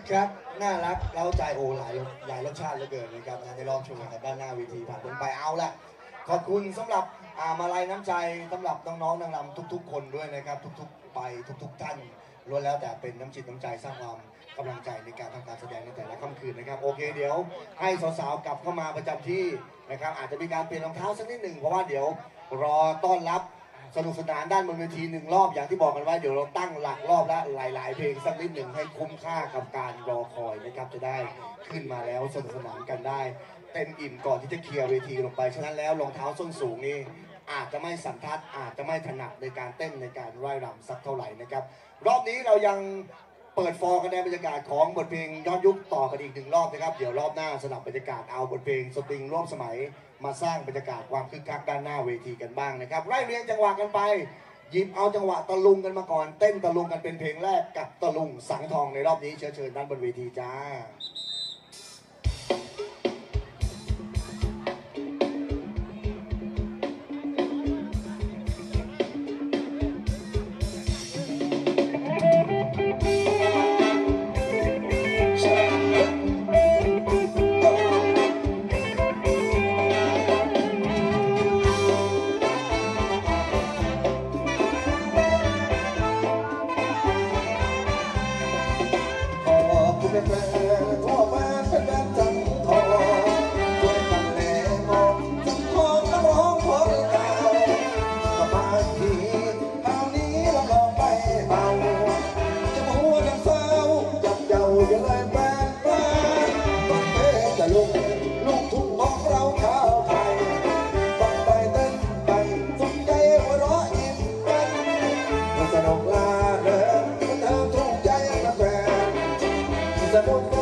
ครับน่ารักเล้าใจโอ้หลายรสชาติเหลือเกินนะครับในรอบชมกันด้านหน้าเวทีผ่านพ้นไปเอาละขอบคุณสำหรับมาลัยน้ำใจสำหรับน้องๆนางรำทุกๆคนด้วยนะครับทุกๆไปทุกๆท่านล้วนแล้วแต่เป็นน้ำจิตน้ำใจสร้างความกำลังใจในการทำการแสดงในแต่ละค่ำคืนนะครับโอเคเดี๋ยวให้สาวๆกลับเข้ามาประจำที่นะครับอาจจะมีการเปลี่ยนรองเท้าสักนิดหนึ่งเพราะว่าเดี๋ยวรอต้อนรับสนุกสนานด้านบนเวทีหนึ่งรอบอย่างที่บอกกันไว้เดี๋ยวเราตั้งหลักรอบละหลายๆเพลงสักนิดหนึ่งให้คุ้มค่ากับการรอคอยนะครับจะได้ขึ้นมาแล้วสนุกสนานกันได้เต็มอิ่มก่อนที่จะเคลียร์เวทีลงไปฉะนั้นแล้วรองเท้าส้นสูงนี่อาจจะไม่สันทัดอาจจะไม่ถนัดในการเต้นในการร่ายรำสักเท่าไหร่นะครับรอบนี้เรายังเปิดฟอร์กันในบรรยากาศของบทเพลงย้อนยุคต่อกันอีกหนึ่งรอบนะครับเดี๋ยวรอบหน้าสลับบรรยากาศเอาบทเพลงสตริงร่วมสมัยมาสร้างบรรยากาศความคึกคักด้านหน้าเวทีกันบ้างนะครับไล่เรียงจังหวะกันไปหยิบเอาจังหวะตะลุงกันมาก่อนเต้นตะลุงกันเป็นเพลงแรกกับตะลุงสังทองในรอบนี้เชิญด้านบนเวทีจ้าสนุก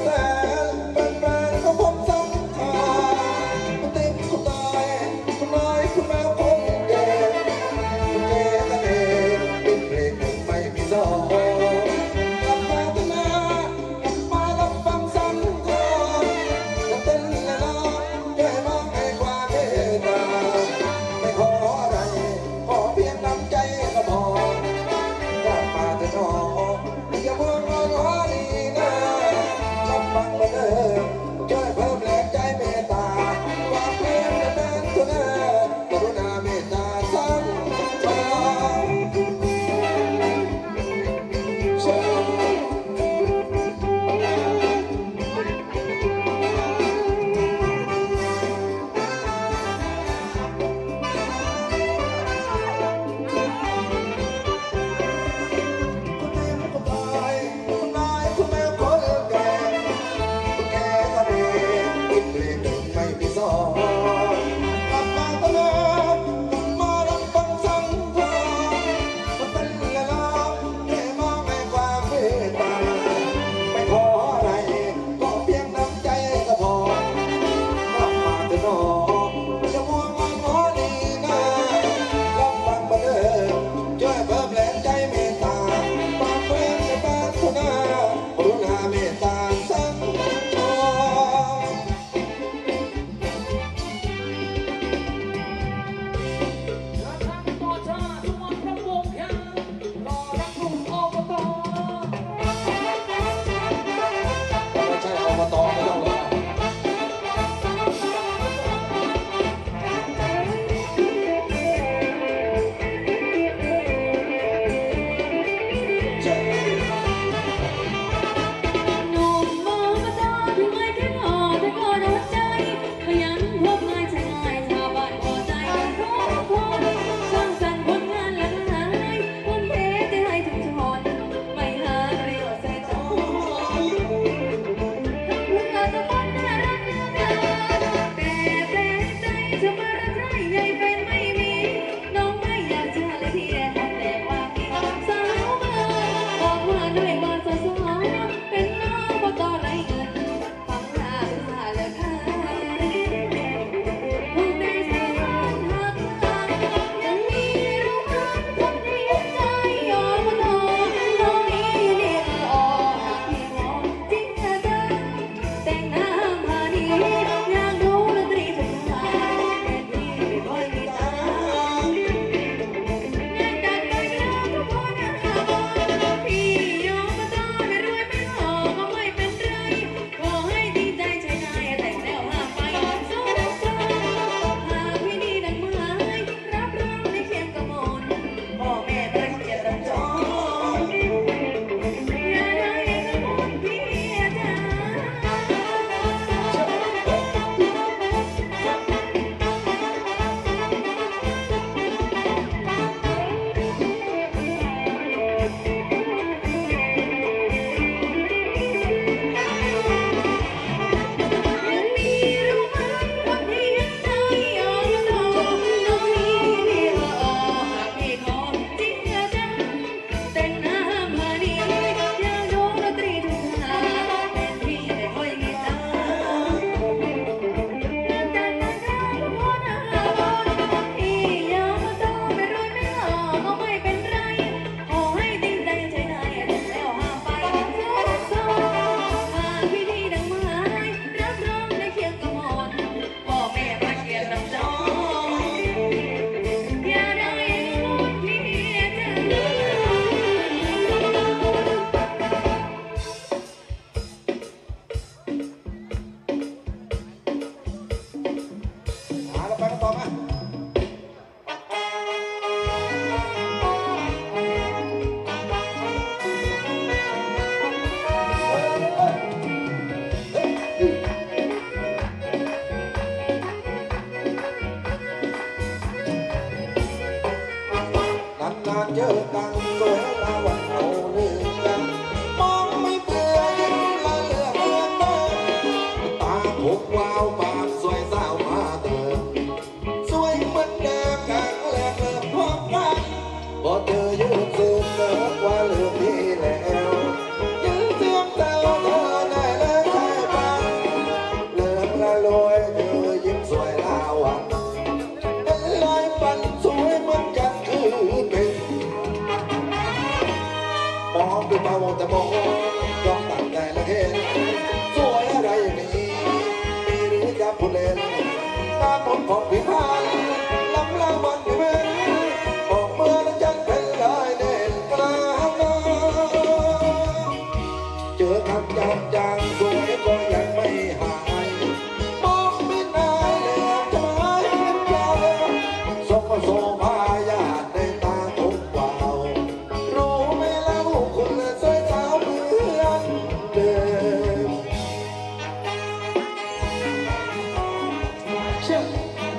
รื่องนี้แล้วยินเสียงแซวเธอได้แล้วใจฟังเลิกละลอยเธอยิ้มสวยลาวันเป็นลายฟันสวยเหมือนกันคือเป็นมองดูเบาแต่มองจ้องตั้งแต่ละเห็นสวยอะไรอย่างนี้มีหรือจะพูดเล่นหน้ามนต์ของพี่พันลำลาวันไม่เว้นบอกเมื่อนั้นจันเป็นลายเด่นกลางน้ำเจอคำจำจางสวยก็ยังไม่หายมองไม่นานเลยจะไม่เห็นเราสมโสภายาในตาทุกวาวรู้ไหมเล่าคุณสวยสาวเหมือนเดิมเชื่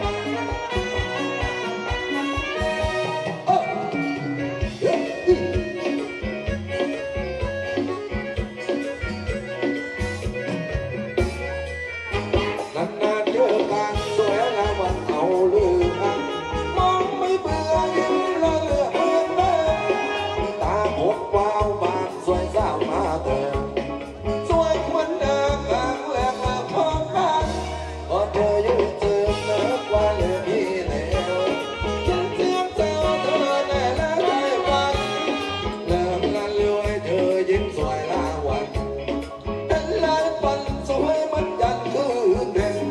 อนานๆเจอกันสวยงามวันเอาเรื่องมองไม่เบื่อยิ้มละเลือกเหมือนเดิมตาหกวาวบานสวยสาวมาเติมสวยเหมือนเดิมครั้งแรกเลิกพร้อมกันพอเธออยู่เจอเลิกว่าเลยพี่แล้วฉันเสียงเจ้าเธอแน่และใจฟังเลิกละลอยเธอยิ้มสวยลาวันเป็นลายฟันสวยเหมือนยันคืนเด่น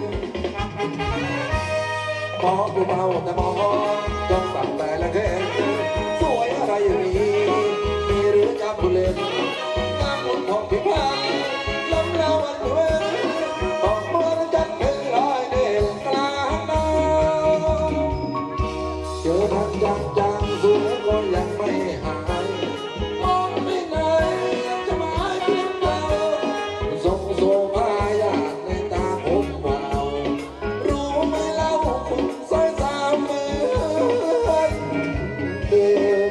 มองดูเบาแต่มองจ้องตั้งแต่ละเห็นสวยอะไรอย่างนี้มีหรือจะพูดเล่นงามหุ่นของพี่พันลำลาวันเว้นบอกเมื่อนั้นจันเป็นลายเด่นกลางน้ำเจอทันจางสวยก็ยังไม่หายมองไม่นานจะหมายเพียงเราทรงโสภายาในตาผมวาวรู้ไหมเล่าคุณสวยสาวเหมือนเดิม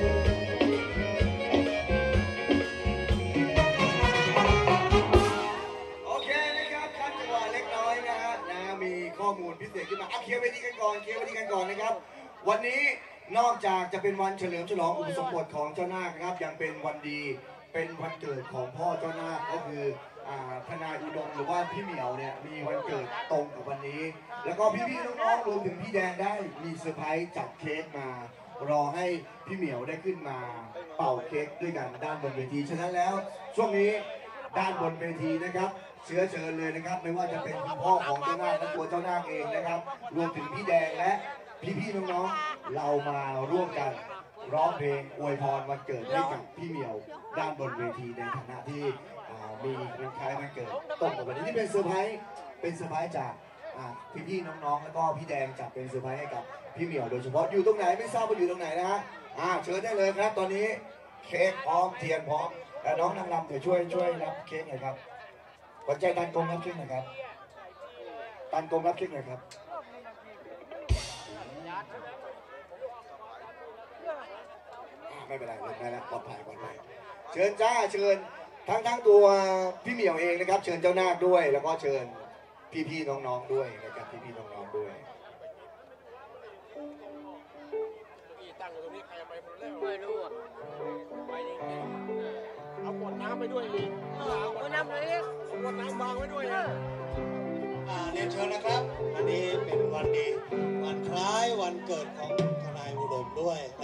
โอเคนะครับคัดจังหวะเล็กน้อยนะฮะมีข้อมูลพิเศษขึ้นมาเคลียร์เวทีกันก่อนนะครับวันนี้นอกจากจะเป็นวันเฉลิมฉลองอุปสมบทของเจ้านาคนะครับยังเป็นวันดีเป็นวันเกิดของพ่อเจ้านาคก็คือทนายอุดมหรือว่าพี่เหมียวเนี่ยมีวันเกิดตรงกับวันนี้แล้วก็พี่ๆน้องๆรวมถึงพี่แดงได้มีเซอร์ไพรส์จัดเค้กมารอให้พี่เหมียวได้ขึ้นมาเป่าเค้กด้วยกันด้านบนเวทีฉะนั้นแล้วช่วงนี้ด้านบนเวทีนะครับเชื้อเชิญเลยนะครับไม่ว่าจะเป็นคุณพ่อของเจ้านาคและตัวเจ้านาคเองนะครับรวมถึงพี่แดงและพี่ๆน้องๆเรามาร่วมกันร้องเพลงอวยพรวันเกิดให้กับพี่เหมียวด้านบนเวทีในฐานะที่มีวันคล้ายวันเกิดตรงกับวันนี้ที่เป็นเซอร์ไพรส์จากพี่ๆน้องๆแล้วก็พี่แดงจัดเป็นเซอร์ไพรส์ให้กับพี่เหมียวโดยเฉพาะอยู่ตรงไหนไม่ทราบว่าอยู่ตรงไหนนะฮะเชิญได้เลยครับตอนนี้เค้กพร้อมเทียนพร้อมแต่น้องนางรำเดี๋ยวช่วยรับเค้กหน่อยครับหัวใจตันกงรับเค้กหน่อยครับตันกงรับเค้กหน่อยครับไม่เป็นไรไม่แล้วปลอดภัยเชิญจ้าเชิญทั้งตัวพี่เหมียวเองนะครับเชิญเจ้านาคด้วยแล้วก็เชิญพี่ๆน้องๆด้วยนะครับพี่ๆน้องๆด้วยตั้งอยู่ตรงนี้ใครไปหมดแล้วไม่รู้อ่ะไปนี่เอาขวดน้ำไปด้วยอีกเอาขวดน้ำเลยขวดน้ำวางไว้ด้วยนะเรียนเชิญนะครับอันนี้เป็นวันดีวันคล้ายวันเกิดของทนายอุดมด้วย